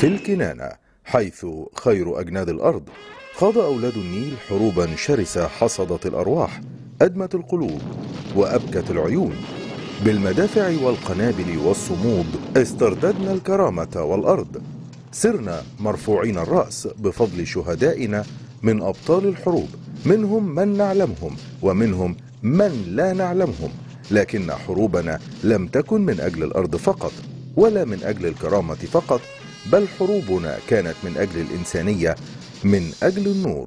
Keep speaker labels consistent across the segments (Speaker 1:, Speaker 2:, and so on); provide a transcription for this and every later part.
Speaker 1: في الكنانة حيث خير أجناد الأرض خاض أولاد النيل حروبا شرسة حصدت الأرواح، أدمت القلوب وأبكت العيون. بالمدافع والقنابل والصمود استرددنا الكرامة والأرض. سرنا مرفوعين الرأس بفضل شهدائنا من أبطال الحروب، منهم من نعلمهم ومنهم من لا نعلمهم، لكن حروبنا لم تكن من أجل الأرض فقط ولا من أجل الكرامة فقط، بل حروبنا كانت من أجل الإنسانية، من أجل النور.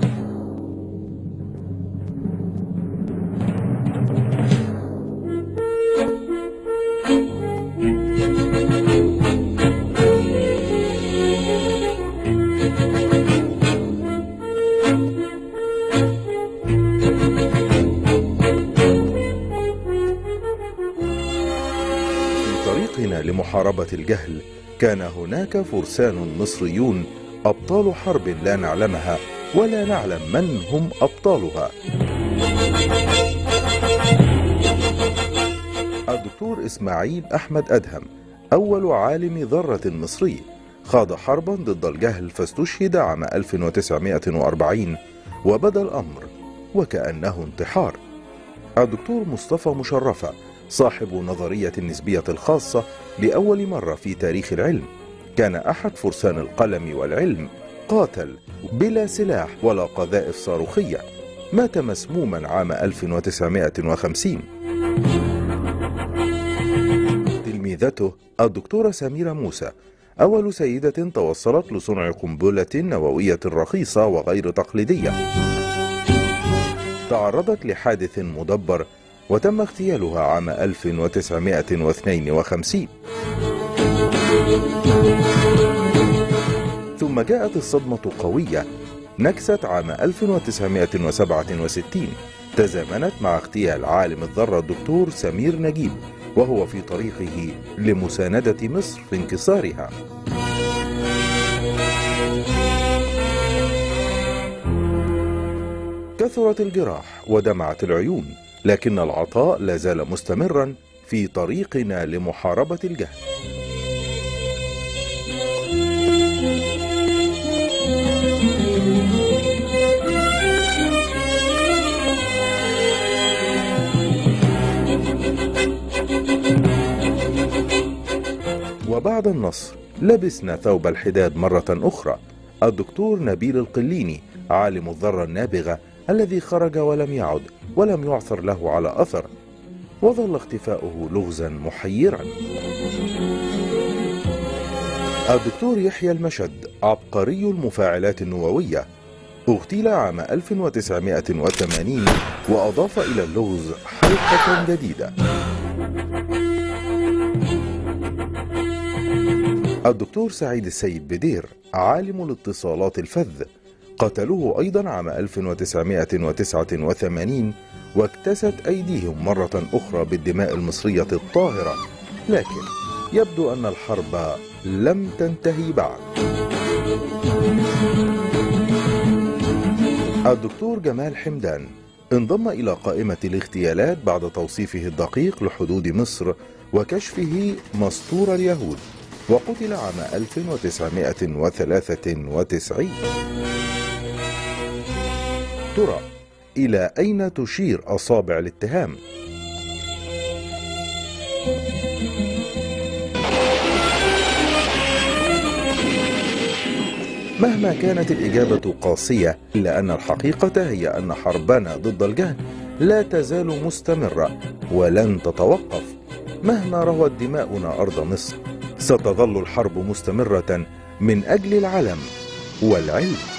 Speaker 1: في طريقنا لمحاربة الجهل كان هناك فرسان مصريون أبطال حرب لا نعلمها ولا نعلم من هم أبطالها. الدكتور إسماعيل أحمد أدهم أول عالم ذرة مصري خاض حربا ضد الجهل فاستشهد عام 1940 وبدا الأمر وكأنه انتحار. الدكتور مصطفى مشرفة صاحب نظرية النسبية الخاصة لأول مرة في تاريخ العلم، كان أحد فرسان القلم والعلم، قاتل بلا سلاح ولا قذائف صاروخية، مات مسموما عام 1950. تلميذته الدكتورة سميرة موسى أول سيدة توصلت لصنع قنبلة نووية رخيصة وغير تقليدية، تعرضت لحادث مدبر وتم اغتيالها عام 1952. ثم جاءت الصدمة قوية، نكسة عام 1967 تزامنت مع اغتيال عالم الذرة الدكتور سمير نجيب وهو في طريقه لمساندة مصر في انكسارها. كثرت الجراح ودمعت العيون، لكن العطاء لا زال مستمرا في طريقنا لمحاربة الجهل. وبعد النصر لبسنا ثوب الحداد مرة أخرى. الدكتور نبيل القليني عالم الذرة النابغة الذي خرج ولم يعد ولم يعثر له على أثر، وظل اختفاؤه لغزا محيرا. الدكتور يحيى المشد عبقري المفاعلات النووية اغتيل عام 1980 وأضاف إلى اللغز حلقة جديدة. الدكتور سعيد السيد بدير عالم الاتصالات الفذ قتلوه أيضا عام 1989 واكتست أيديهم مرة أخرى بالدماء المصرية الطاهرة، لكن يبدو أن الحرب لم تنتهي بعد. الدكتور جمال حمدان انضم إلى قائمة الاغتيالات بعد توصيفه الدقيق لحدود مصر وكشفه مسطور اليهود، وقتل عام 1993. ترى إلى أين تشير أصابع الاتهام؟ مهما كانت الإجابة قاسية، إلا أن الحقيقة هي أن حربنا ضد الجهل لا تزال مستمرة ولن تتوقف. مهما روت دماؤنا أرض مصر ستظل الحرب مستمرة من أجل العلم والعلم.